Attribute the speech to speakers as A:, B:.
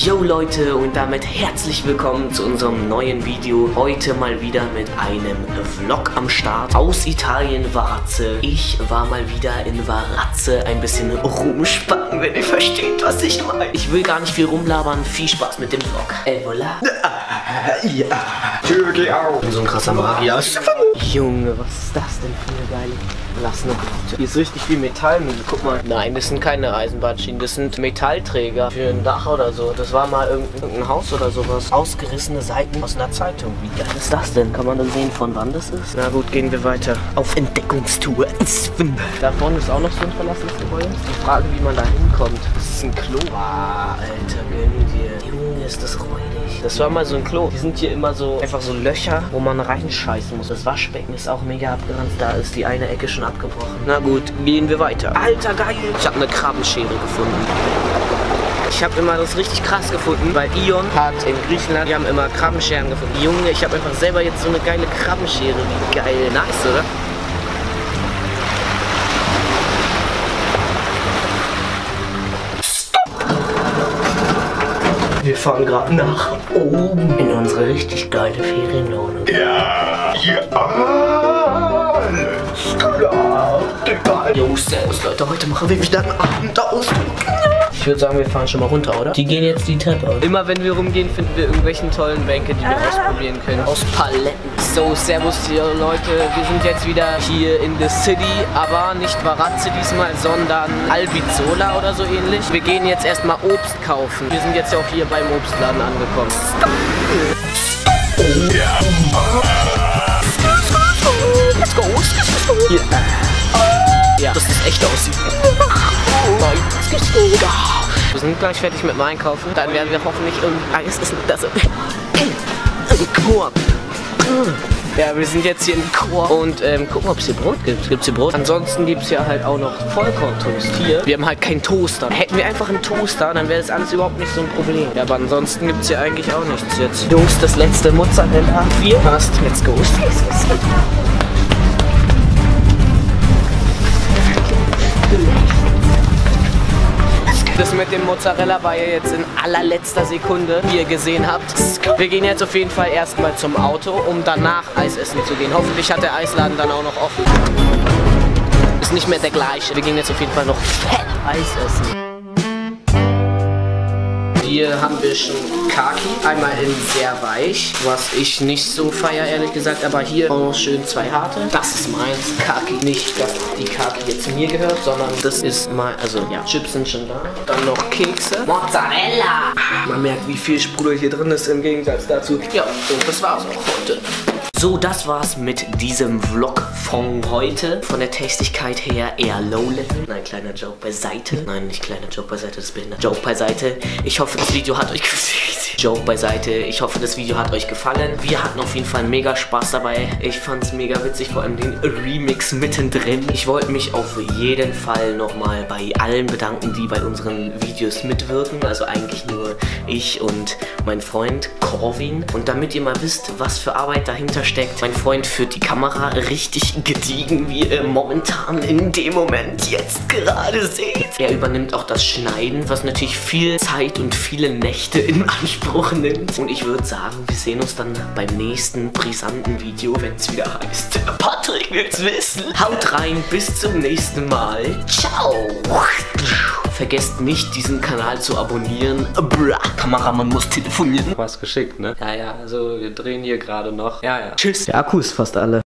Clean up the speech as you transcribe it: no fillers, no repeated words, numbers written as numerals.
A: Yo Leute, und damit herzlich willkommen zu unserem neuen Video. Heute mal wieder mit einem Vlog am Start aus Italien, Varazze. Ich war mal wieder in Varazze ein bisschen rumspacken, wenn ihr versteht, was ich meine. Ich will gar nicht viel rumlabern, viel Spaß mit dem Vlog. Voilà. Ja. Tür, geh auf. So ein krasser Magier. Junge, was ist das denn für eine geile gelassene Grotte? Hier ist richtig viel Metall. Guck mal. Nein, das sind keine Eisenbahnschienen, das sind Metallträger für ein Dach oder so. Das war mal irgendein Haus oder sowas. Ausgerissene Seiten aus einer Zeitung. Wie geil ist das denn? Kann man dann sehen, von wann das ist? Na gut, gehen wir weiter. Auf Entdeckungstour. Da vorne ist auch noch so ein verlassenes Gebäude. Die Frage, wie man da hinkommt. Das ist ein Klo. Ah, Alter, gönn dir. Junge, ist das räudig. Das war mal so ein Klo. Die sind hier immer so, einfach so Löcher, wo man reinscheißen muss. Das Waschbecken ist auch mega abgeranzt. Da ist die eine Ecke schon abgebrochen. Na gut, gehen wir weiter. Alter, geil. Ich habe eine Krabbenschere gefunden. Ich habe immer das richtig krass gefunden, weil Ion hat in Griechenland, die haben immer Krabbenscheren gefunden. Junge, ich habe einfach selber jetzt so eine geile Krabbenschere. Wie geil. Nice, oder? Wir fahren gerade nach oben in unsere richtig geile Ferienwohnung. Ja, alles klar, Digga. Jo, servus Leute, heute machen wir wieder einen Abendausflug. Ich würde sagen, wir fahren schon mal runter, oder? Die gehen jetzt die Treppe aus. Immer wenn wir rumgehen, finden wir irgendwelchen tollen Bänke, die wir ausprobieren können. Aus Paletten. So, servus hier Leute. Wir sind jetzt wieder hier in the City, aber nicht Varazze diesmal, sondern Albizzola oder so ähnlich. Wir gehen jetzt erstmal Obst kaufen. Wir sind jetzt ja auch hier beim Obstladen angekommen. Let's go. Ja, dass das echt aussieht. Wir sind gleich fertig mit dem Einkaufen. Dann werden wir hoffentlich irgendein Eis essen. Das Chor. Ja, wir sind jetzt hier im Chor und gucken, ob es hier Brot gibt. Gibt es hier Brot? Ansonsten gibt es ja halt auch noch Vollkorntoast hier. Wir haben halt keinen Toaster. Hätten wir einfach einen Toaster, dann wäre das alles überhaupt nicht so ein Problem. Ja, aber ansonsten gibt es hier eigentlich auch nichts jetzt. Jungs, das letzte Mozzarella. Viel passt. Let's go. Das mit dem Mozzarella war ja jetzt in allerletzter Sekunde, wie ihr gesehen habt. Wir gehen jetzt auf jeden Fall erstmal zum Auto, um danach Eis essen zu gehen. Hoffentlich hat der Eisladen dann auch noch offen. Ist nicht mehr der gleiche. Wir gehen jetzt auf jeden Fall noch fett Eis essen. Hier haben wir schon Kaki, einmal in sehr weich, was ich nicht so feier, ehrlich gesagt, aber hier auch noch schön zwei harte. Das ist meins, Kaki. Nicht, dass die Kaki jetzt mir gehört, sondern das ist mein, also ja, Chips sind schon da. Dann noch Kekse. Mozzarella! Man merkt, wie viel Sprudel hier drin ist im Gegensatz dazu. Ja, und das war's auch heute. So, das war's mit diesem Vlog von heute. Von der Tastigkeit her eher low-level. Nein, kleiner Joke beiseite. Nein, nicht kleiner Joke beiseite, das ist behindert. Joke beiseite. Ich hoffe, das Video hat euch gefallen. Joke beiseite. Ich hoffe, das Video hat euch gefallen. Wir hatten auf jeden Fall mega Spaß dabei. Ich fand's mega witzig, vor allem den Remix mittendrin. Ich wollte mich auf jeden Fall nochmal bei allen bedanken, die bei unseren Videos mitwirken. Also eigentlich nur ich und mein Freund Corvin. Und damit ihr mal wisst, was für Arbeit dahinter steckt, mein Freund führt die Kamera richtig gediegen, wie ihr momentan in dem Moment jetzt gerade seht. Er übernimmt auch das Schneiden, was natürlich viel Zeit und viele Nächte in Anspruch nimmt. Und ich würde sagen, wir sehen uns dann beim nächsten brisanten Video, wenn es wieder heißt, Patrick will's wissen. Haut rein, bis zum nächsten Mal. Ciao. Vergesst nicht, diesen Kanal zu abonnieren. Kameramann muss telefonieren. Was geschickt, ne? Ja, also wir drehen hier gerade noch. Ja. Tschüss. Der Akku ist fast alle.